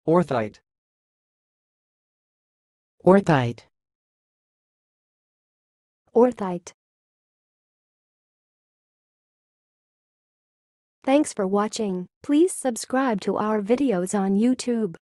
orthite, orthite, orthite. Thanks for watching. Please subscribe to our videos on YouTube.